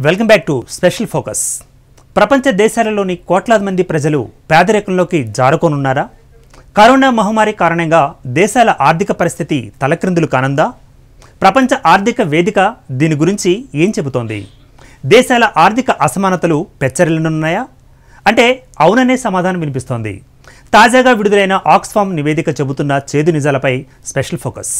Welcome back to special focus. ప్రపంచ దేశాలలోని కోట్లాది మంది ప్రజలు పేదరికంలోకి జారుకోనున్నారా? కరోనా మహమ్మారి కారణంగా దేశాల ఆర్థిక పరిస్థితి తలక్రిందులు కానుందా? ప్రపంచ ఆర్థిక వేదిక దీని గురించి ఏం చెబుతోంది? దేశాల ఆర్థిక అసమానతలు పెచ్చరిల్లునున్నాయా అంటే అవుననే సమాధానం వినిపిస్తోంది. తాజాగా విడుదలైన ఆక్స్ఫామ్ నివేదిక చెబుతున్న చేదు నిజాలపై స్పెషల్ ఫోకస్.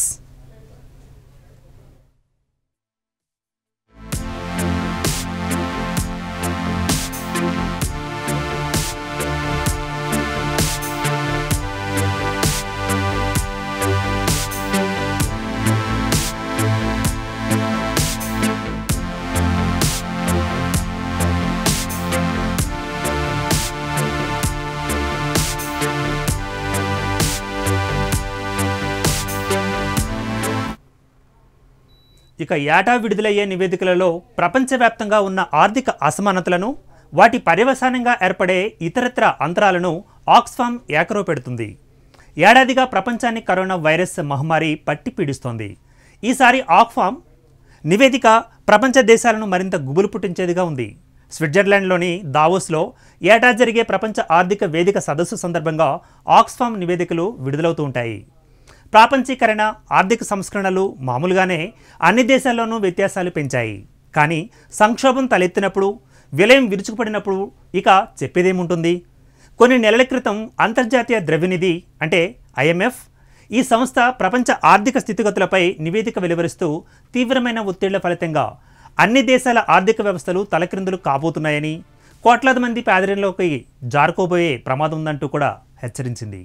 ఇక ఏటా విడుదలయ్యే నివేదికలలో ప్రపంచవ్యాప్తంగా ఉన్న ఆర్థిక అసమానతలను, వాటి పర్యవసానంగా ఏర్పడే ఇతరత్ర అంతరాలను ఆక్స్ఫామ్ ఏకరో పెడుతుంది. ఏడాదిగా ప్రపంచాన్ని కరోనా వైరస్ మహమ్మారి పట్టి పీడిస్తోంది. ఈసారి ఆక్స్ఫామ్ నివేదిక ప్రపంచ దేశాలను మరింత గుబులు పుట్టించేదిగా ఉంది. స్విట్జర్లాండ్లోని దావోస్లో ఏటా జరిగే ప్రపంచ ఆర్థిక వేదిక సదస్సు సందర్భంగా ఆక్స్ఫామ్ నివేదికలు విడుదలవుతూ ఉంటాయి. ప్రాపంచీకరణ, ఆర్థిక సంస్కరణలు మామూలుగానే అన్ని దేశాల్లోనూ వ్యత్యాసాలు పెంచాయి. కానీ సంక్షోభం తలెత్తినప్పుడు, విలయం విరుచుకుపడినప్పుడు ఇక చెప్పేదేముంటుంది? కొన్ని నెలల క్రితం అంతర్జాతీయ ద్రవ్యనిధి అంటే IMF ఈ సంస్థ ప్రపంచ ఆర్థిక స్థితిగతులపై నివేదిక వెలువరిస్తూ తీవ్రమైన ఒత్తిళ్ల ఫలితంగా అన్ని దేశాల ఆర్థిక వ్యవస్థలు తలక్రిందులు కాబోతున్నాయని, కోట్లాది మంది పేదరికంలోకి జారుకోబోయే ప్రమాదం ఉందంటూ కూడా హెచ్చరించింది.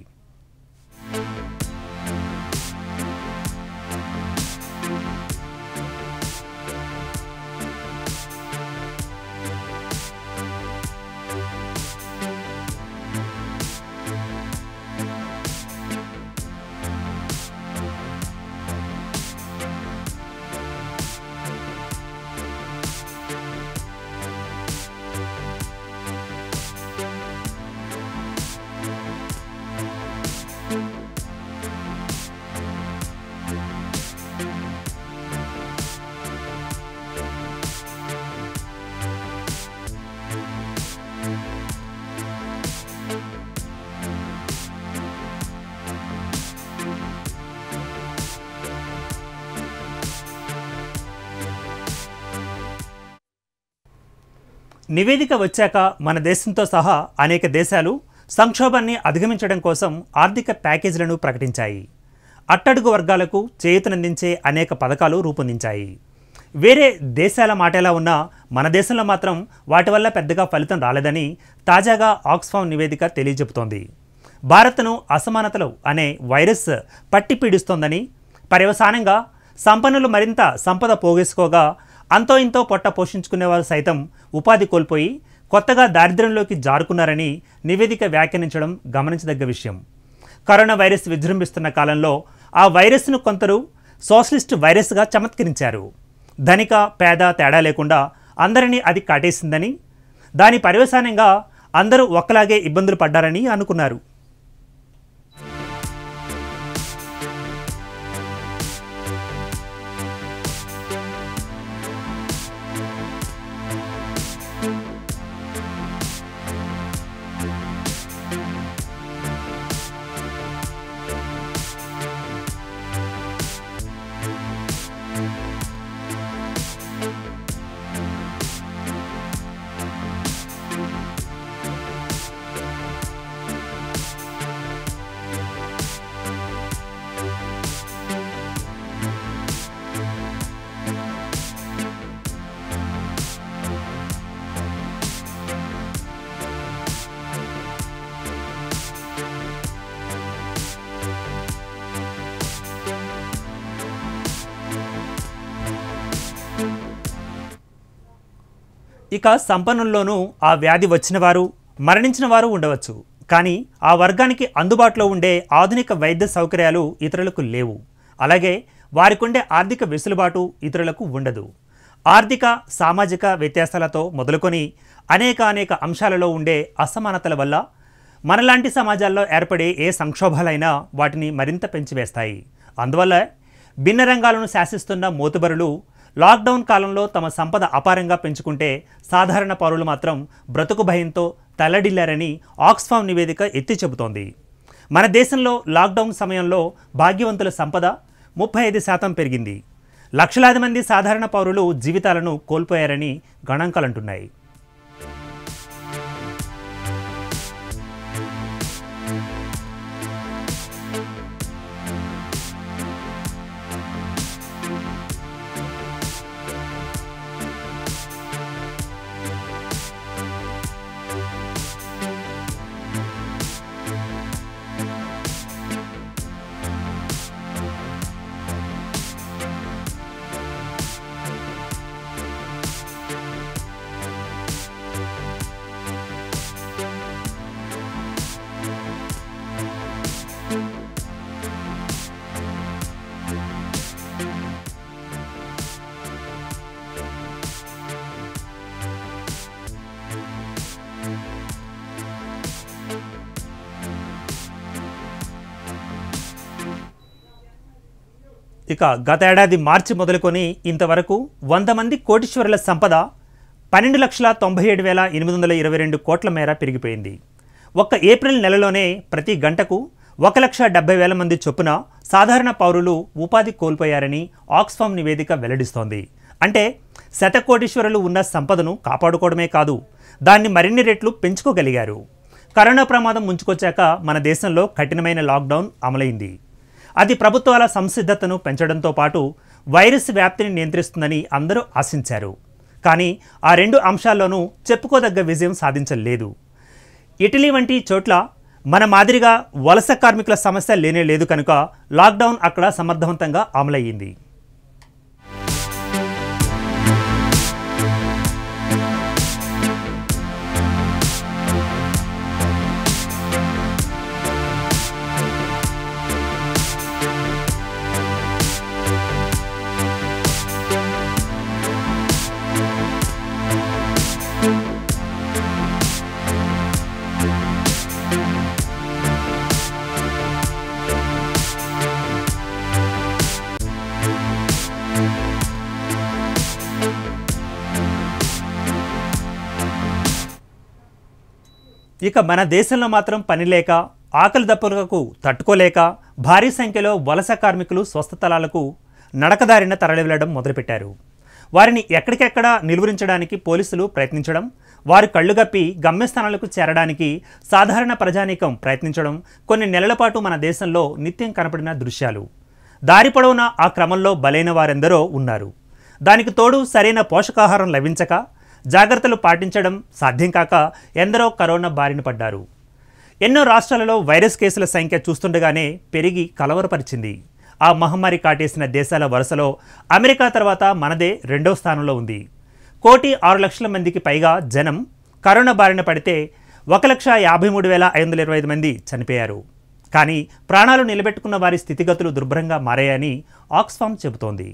నివేదిక వచ్చాక మన దేశంతో సహా అనేక దేశాలు సంక్షోభాన్ని అధిగమించడం కోసం ఆర్థిక ప్యాకేజీలను ప్రకటించాయి. అట్టడుగు వర్గాలకు చేయూతనందించే అనేక పథకాలు రూపొందించాయి. వేరే దేశాల మాటేలా ఉన్నా మన దేశంలో మాత్రం వాటి వల్ల పెద్దగా ఫలితం రాలేదని తాజాగా ఆక్స్ఫామ్ నివేదిక తెలియజెబుతోంది. భారత్ను అసమానతలు అనే వైరస్ పట్టి పీడిస్తోందని, పర్యవసానంగా సంపన్నులు మరింత సంపద పోగేసుకోగా అంతో ఇంతో పొట్ట పోషించుకునేవారు సైతం ఉపాధి కోల్పోయి కొత్తగా దారిద్ర్యంలోకి జారుకున్నారని నివేదిక వ్యాఖ్యానించడం గమనించదగ్గ విషయం. కరోనా వైరస్ విజృంభిస్తున్న కాలంలో ఆ వైరస్ను కొందరు సోషలిస్ట్ వైరస్గా చమత్కరించారు. ధనిక పేద తేడా లేకుండా అందరినీ అది కాటేసిందని, దాని పర్యవసానంగా అందరూ ఒక్కలాగే ఇబ్బందులు పడ్డారని అనుకున్నారు. ఇక సంపన్నుల్లోనూ ఆ వ్యాధి వచ్చిన వారు, మరణించిన వారు ఉండవచ్చు. కానీ ఆ వర్గానికి అందుబాటులో ఉండే ఆధునిక వైద్య సౌకర్యాలు ఇతరులకు లేవు. అలాగే వారికుండే ఆర్థిక వెసులుబాటు ఇతరులకు ఉండదు. ఆర్థిక, సామాజిక వ్యత్యాసాలతో మొదలుకొని అనేక అంశాలలో ఉండే అసమానతల వల్ల మనలాంటి సమాజాల్లో ఏర్పడే ఏ సంక్షోభాలైనా వాటిని మరింత పెంచివేస్తాయి. అందువల్ల భిన్న రంగాలను శాసిస్తున్న మోతుబరులు లాక్డౌన్ కాలంలో తమ సంపద అపారంగా పెంచుకుంటే సాధారణ పౌరులు మాత్రం బ్రతుకు భయంతో తల్లడిల్లారని ఆక్స్ఫామ్ నివేదిక ఎత్తి చెబుతోంది. మన దేశంలో లాక్డౌన్ సమయంలో భాగ్యవంతుల సంపద 35% పెరిగింది. లక్షలాది మంది సాధారణ పౌరులు జీవితాలను కోల్పోయారని గణాంకాలంటున్నాయి. ఇక గత ఏడాది మార్చి మొదలుకొని ఇంతవరకు 100 మంది కోటీశ్వరుల సంపద 12,97,822 కోట్ల మేర పెరిగిపోయింది. ఒక్క ఏప్రిల్ నెలలోనే ప్రతి గంటకు 1,70,000 మంది చొప్పున సాధారణ పౌరులు ఉపాధి కోల్పోయారని ఆక్స్ఫామ్ నివేదిక వెల్లడిస్తోంది. అంటే శతకోటీశ్వరులు ఉన్న సంపదను కాపాడుకోవడమే కాదు, దాన్ని మరిన్ని రెట్లు పెంచుకోగలిగారు. కరోనా ప్రమాదం ముంచుకొచ్చాక మన దేశంలో కఠినమైన లాక్డౌన్ అమలైంది. అది ప్రభుత్వాల సంసిద్ధతను పెంచడంతో పాటు వైరస్ వ్యాప్తిని నియంత్రిస్తుందని అందరూ ఆశించారు. కానీ ఆ రెండు అంశాల్లోనూ చెప్పుకోదగ్గ విజయం సాధించలేదు. ఇటలీ వంటి చోట్ల మన మాదిరిగా వలస కార్మికుల సమస్య లేనే లేదు కనుక లాక్డౌన్ అక్కడ సమర్థవంతంగా అమలయ్యింది. ఇక మన దేశంలో మాత్రం పని లేక, ఆకలి దప్పులకు తట్టుకోలేక భారీ సంఖ్యలో వలస కార్మికులు స్వస్థలాలకు నడకదారిన తరలివెళ్లడం మొదలుపెట్టారు. వారిని ఎక్కడికెక్కడ నిలువరించడానికి పోలీసులు ప్రయత్నించడం, వారు కళ్ళుగప్పి గమ్యస్థానాలకు చేరడానికి సాధారణ ప్రజానీకం ప్రయత్నించడం కొన్ని నెలల పాటు మన దేశంలో నిత్యం కనపడిన దృశ్యాలు. దారి పొడవునా ఆ క్రమంలో బలైన వారెందరో ఉన్నారు. దానికి తోడు సరైన పోషకాహారం లభించక, జాగ్రత్తలు పాటించడం సాధ్యం కాక ఎందరో కరోనా బారిన పడ్డారు. ఎన్నో రాష్ట్రాలలో వైరస్ కేసుల సంఖ్య చూస్తుండగానే పెరిగి కలవరపరిచింది. ఆ మహమ్మారి కాటేసిన దేశాల వరుసలో అమెరికా తర్వాత మనదే 2వ స్థానంలో ఉంది. 1,06,00,000 మందికి పైగా జనం కరోనా బారిన పడితే 1,53,525 మంది చనిపోయారు. కానీ ప్రాణాలు నిలబెట్టుకున్న వారి స్థితిగతులు దుర్భరంగా మారాయని ఆక్స్ఫామ్ చెబుతోంది.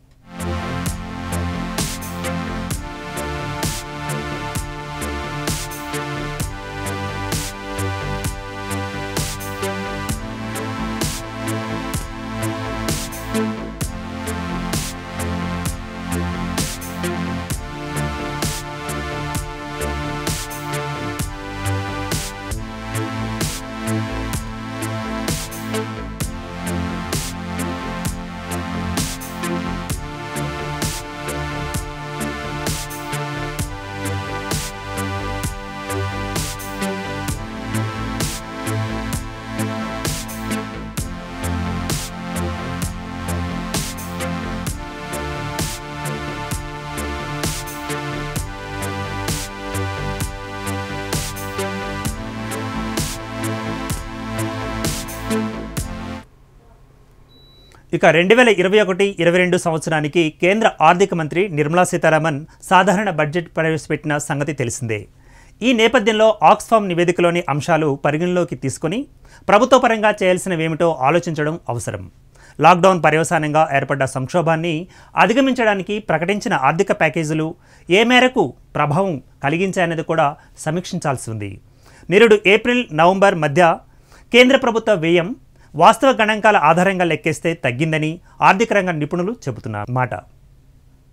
ఇక 2021-22 సంవత్సరానికి కేంద్ర ఆర్థిక మంత్రి నిర్మలా సీతారామన్ సాధారణ బడ్జెట్ ప్రవేశపెట్టిన సంగతి తెలిసిందే. ఈ నేపథ్యంలో ఆక్స్ఫామ్ నివేదికలోని అంశాలు పరిగణలోకి తీసుకుని ప్రభుత్వ పరంగా చేయాల్సినవేమిటో ఆలోచించడం అవసరం. లాక్డౌన్ పర్యవసానంగా ఏర్పడ్డ సంక్షోభాన్ని అధిగమించడానికి ప్రకటించిన ఆర్థిక ప్యాకేజీలు ఏ మేరకు ప్రభావం కలిగించాయనేది కూడా సమీక్షించాల్సి ఉంది. నిరుడు ఏప్రిల్, నవంబర్ మధ్య కేంద్ర ప్రభుత్వ వ్యయం వాస్తవ గణాంకాల ఆధారంగా లెక్కేస్తే తగ్గిందని ఆర్థిక రంగ నిపుణులు చెబుతున్నారు మాట.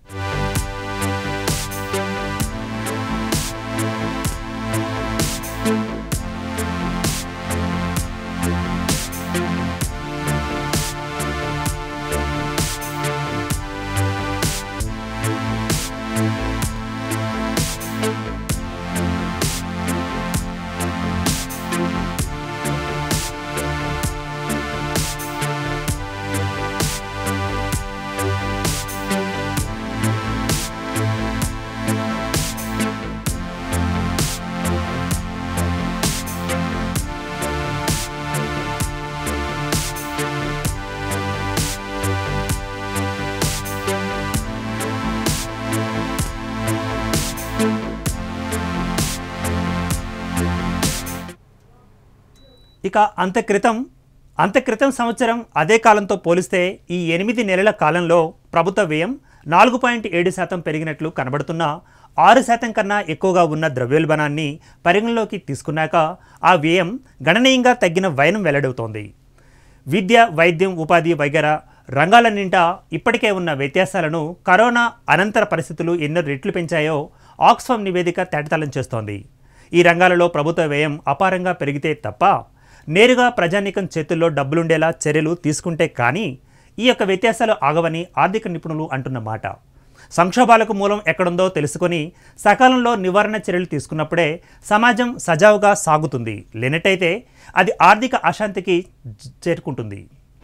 ఇక అంత క్రితం సంవత్సరం అదే కాలంతో పోలిస్తే ఈ 8 నెలల కాలంలో ప్రభుత్వ వ్యయం 4.7% పెరిగినట్లు కనబడుతున్న 6% కన్నా ఎక్కువగా ఉన్న ద్రవ్యోల్బణాన్ని పరిగణలోకి తీసుకున్నాక ఆ వ్యయం గణనీయంగా తగ్గిన వైనం వెల్లడవుతోంది. విద్య, వైద్యం, ఉపాధి వగైరా రంగాలన్నింటా ఇప్పటికే ఉన్న వ్యత్యాసాలను కరోనా అనంతర పరిస్థితులు ఎన్నో రెట్లు పెంచాయో ఆక్స్ఫామ్ నివేదిక తేటతెల్లం చేస్తోంది. ఈ రంగాలలో ప్రభుత్వ వ్యయం అపారంగా పెరిగితే తప్ప నేరుగా ప్రజానీకం చేతుల్లో డబ్బులుండేలా చర్యలు తీసుకుంటే కానీ ఈ యొక్క వ్యత్యాసాలు ఆగవని ఆర్థిక నిపుణులు అంటున్న మాట. సంక్షోభాలకు మూలం ఎక్కడుందో తెలుసుకొని సకాలంలో నివారణ చర్యలు తీసుకున్నప్పుడే సమాజం సజావుగా సాగుతుంది. లేనట్టయితే అది ఆర్థిక అశాంతికి చేరుకుంటుంది.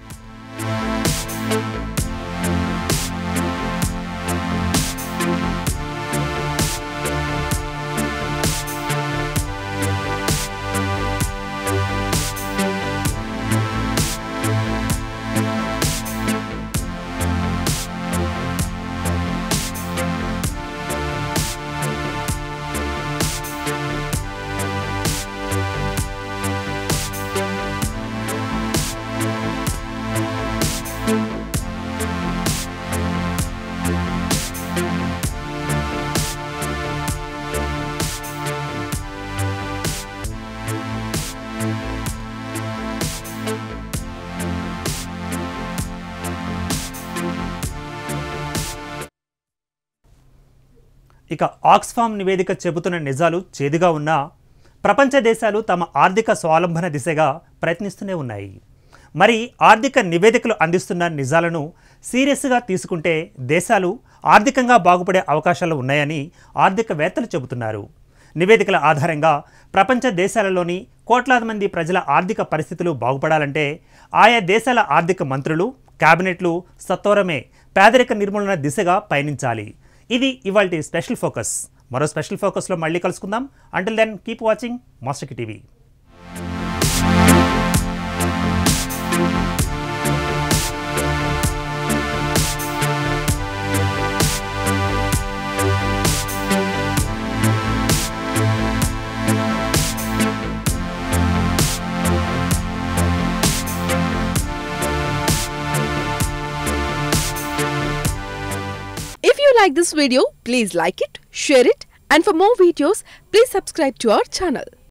ఇక ఆక్స్ఫామ్ నివేదిక చెబుతున్న నిజాలు చేదుగా ఉన్నా ప్రపంచ దేశాలు తమ ఆర్థిక స్వావలంబన దిశగా ప్రయత్నిస్తూనే ఉన్నాయి. మరి ఆర్థిక నివేదికలు అందిస్తున్న నిజాలను సీరియస్గా తీసుకుంటే దేశాలు ఆర్థికంగా బాగుపడే అవకాశాలు ఉన్నాయని ఆర్థికవేత్తలు చెబుతున్నారు. నివేదికల ఆధారంగా ప్రపంచ దేశాలలోని కోట్లాది మంది ప్రజల ఆర్థిక పరిస్థితులు బాగుపడాలంటే ఆయా దేశాల ఆర్థిక మంత్రులు, క్యాబినెట్లు సత్వరమే పేదరిక నిర్మూలన దిశగా పయనించాలి. ఇది ఇవాల్టి స్పెషల్ ఫోకస్. మరో స్పెషల్ ఫోకస్లో మళ్ళీ కలుసుకుందాం. Until then keep watching master TV. If you like this video, please like it, share it, and for more videos, please subscribe to our channel.